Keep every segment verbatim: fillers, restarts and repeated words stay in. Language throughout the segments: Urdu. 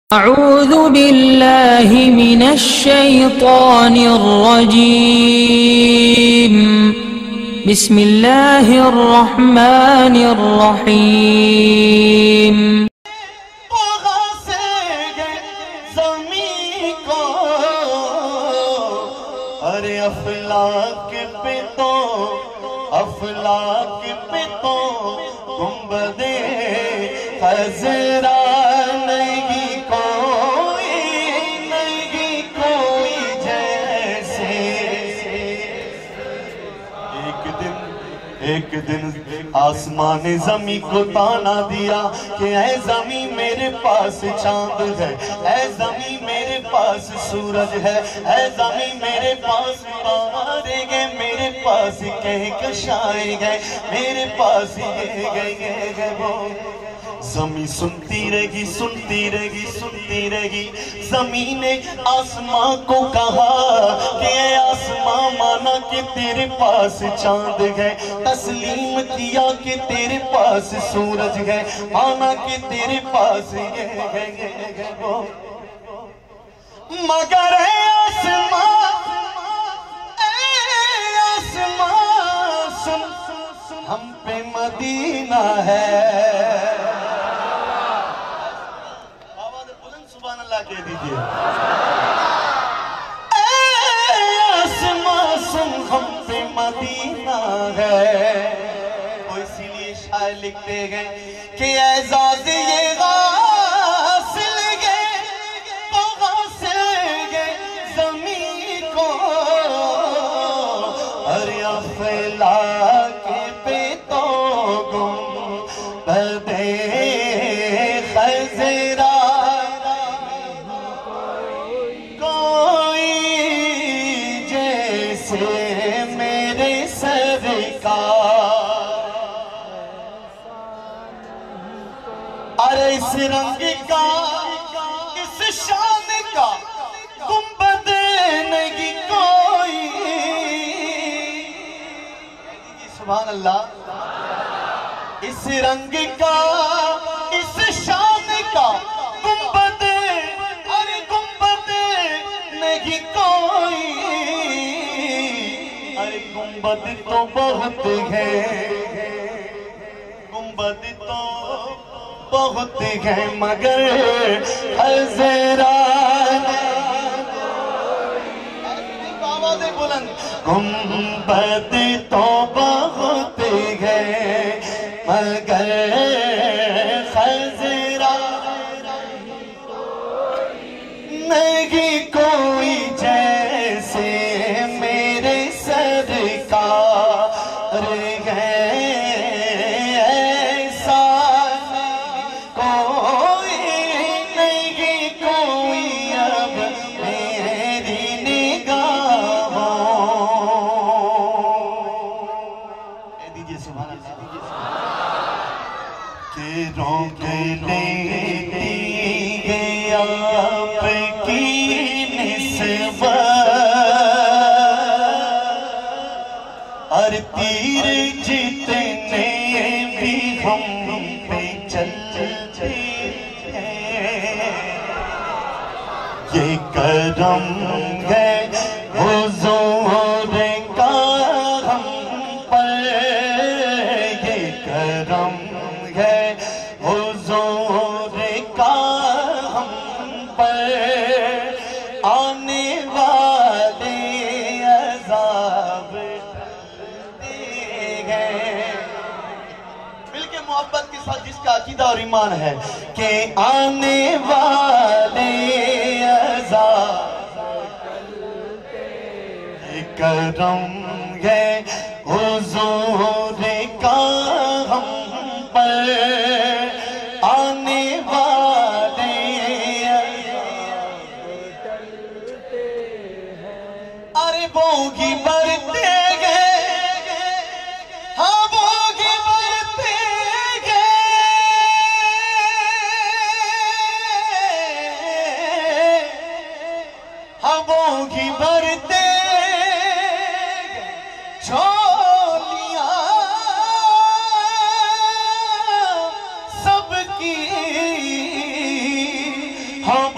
أعوذ بالله من الشيطان الرجيم بسم الله الرحمن الرحيم ارے افلاک پہ تو افلاک پہ تو گنبد خضرا نہیں کوئی نہیں کوئی جیسے ایک دن ایک دن آسمان زمین کو تانا دیا کہ اے زمین میرے پاس چاند ہے، اے زمین میرے پاس سورج ہے، اے زمین میرے پاس تارے گئے، میرے پاس کہکشائیں گئے، میرے پاس یہ گئے گئے گئے وہ زمین سنتی رہی سنتی رہی سنتی رہی زمین نے آسمان کو کہا کہ اے آسمان مانا کہ تیرے پاس چاند ہے، تسلیم کیا کہ تیرے پاس سورج ہے، مانا کہ تیرے پاس یہ ہے وہ مگر اے آسمان اے آسمان سن ہم پہ مدینہ ہے، کہہ دیجئے اے آسمان سن ہم پہ مدینہ ہے، وہ اسی لیے شاعر لکھتے گئے کہ اعزاز یہ غاسل گئے تو غاسل گئے زمین کو ارے افلاک پہ تو گنبد خضرا میرے سرکار ارے اس رنگ کا اس شان کا گنبد نہیں کوئی سبحان اللہ اس رنگ کا اس شان کا گنبد ارے گنبد نہیں کوئی گنبد تو بہت ہے گنبد تو بہت ہے مگر حضران آواز بلند گنبد تو بہت ہے مگر حضران نہیں کوئی جیسے میرے سرکار ہے ایسا کوئی نہیں کوئی اب میری نگاہوں کہہ دیجئے سبحان اللہ کہ روک لیتی گیا آپ کی نسبت اور تیر جتنے بھی ہم پہ چلتے ہیں یہ کرم ہے حضور کا ہم پر یہ کرم ہے حضور کا ہم پر آنے والے عذاب محبت کے ساتھ جس کا عقیدہ اور ایمان ہے کہ آنے والے عذاب کرم ہے حضور کا ہم پر آنے والے ارے بوگی برتے گئے ہاں بوگی برتے بوگی بھرتے چھولیاں سب کی ہم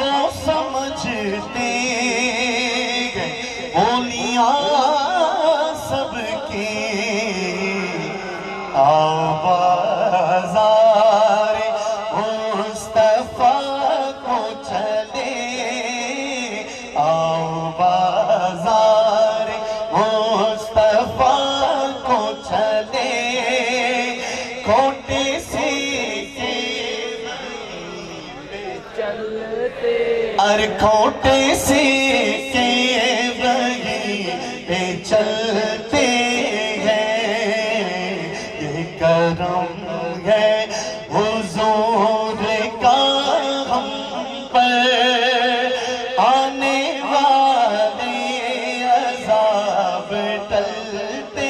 ار کھوٹے سے کے وہی پہ چلتے ہیں، یہ کرم ہے حضور کا ہم پر، آنے والے عذاب ٹلتے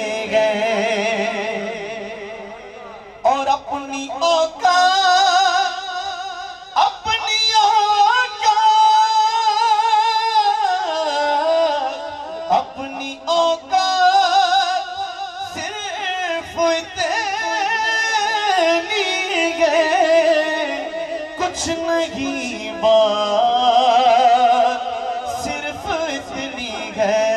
گئے، اور اپنی اوقات اپنی اوقات اپنی اوقات صرف اتنی ہے، کچھ نہیں بات صرف اتنی ہے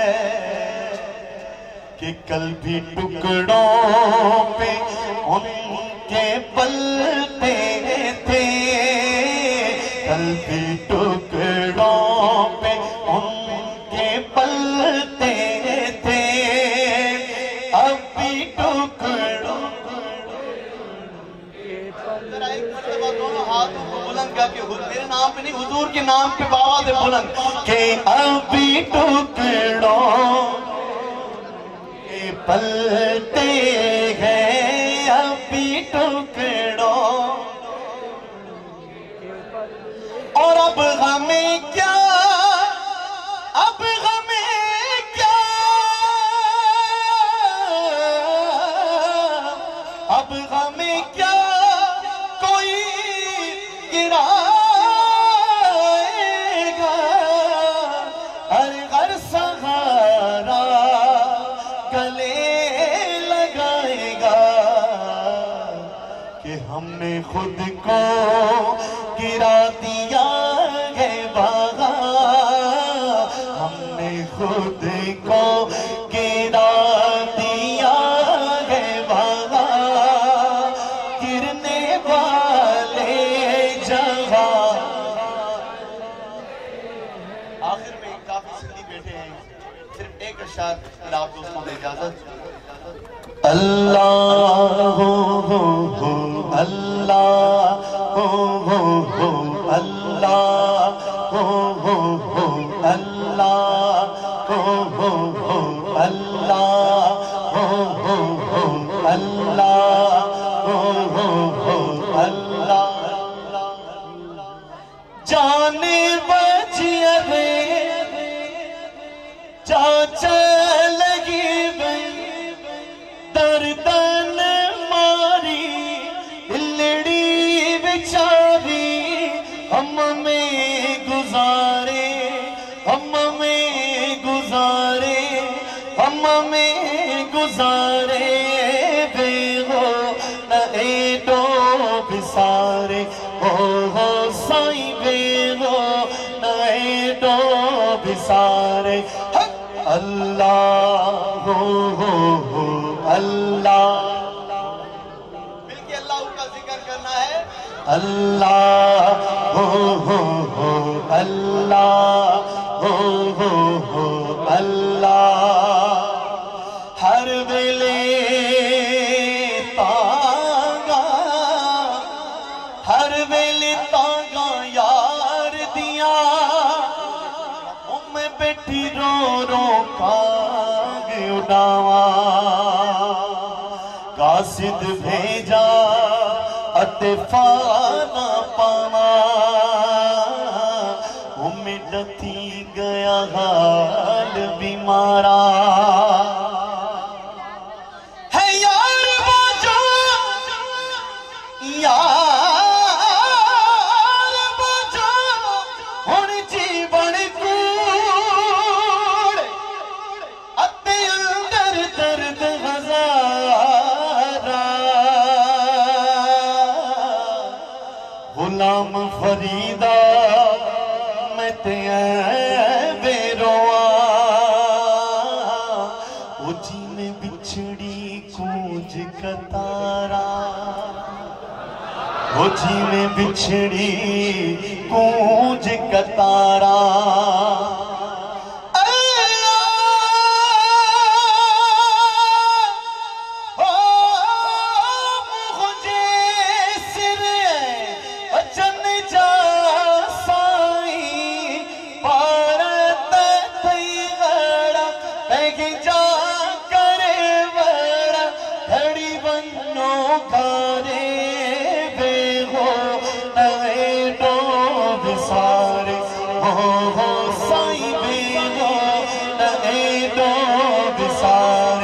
کہ کل بھی ٹکڑوں پہ ان کے پلتے تھے، کل بھی ٹکڑوں پہ ان کے پلتے تھے، اب بھی ٹکڑوں ذرا ایک مرتبہ دونوں ہاتھوں کو بلند کر کے میرے نام پہ نہیں حضور کے نام پہ آواز بلند کہ اب بھی ٹکڑوں کے پلتے ہیں، اب بھی ٹکڑوں، اور اب غمیں کیا اب غمیں کیا اب غمیں کیا کوئی گرائے گا، ہر ہر سہارا گلے لگائے گا، کہ ہم نے خود کو گرا دیا ہے باغا، ہم نے خود کو گرا دیا ہے باغا، گرنے والے جہاں۔ آخر میں کافی سندھی بیٹھے ہیں، صرف ایک اشعار آپ دوستوں نے اجازت۔ اللہ ہو ہو ہو اللہ ہو ہو ہو اللہ ہو ہو ہو اللہ ہو ہو ہو اللہ ہو ہو ہو اللہ ہو ہو ہو اللہ، جانے بچیا رے چاچا لگی بھئی دردن ماری لڑی بچاری، ہم میں گزارے ہم میں گزارے ہم میں گزارے، بے ہو نہ ایڈو بسارے، ہو ہو سائی بے ہو نہ ایڈو بسارے، اللہ ہو ہو ہو اللہ، مل کے اللہ کا ذکر کرنا ہے، اللہ ہو ہو ہو اللہ ہو ہو ہو اللہ، ہر ویلے تانگا ہر ویلے تانگا یار دیا، میں بیٹھی رو رو کانگ اڈاواں، قاصد بھیجا اتفانا پاواں، میں ڈتی گیا حال بیمارا، ہے یار وہ جو یار وہ جو ہن جیون کوڑ اتے اندر درد ہزارا، غلام فریدہ میں تے بے رواں، وہ جی میں بچھڑی کونج کتارا، وہ جی میں بچھڑی کونج کتارا، جا ہو ہو سائی بیگو نئے دو سارے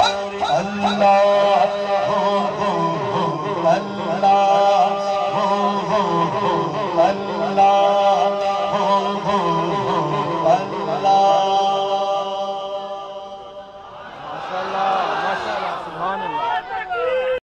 اللہ ہو ہو ہو اللہ ہو ہو ہو اللہ ہو ہو ہو اللہ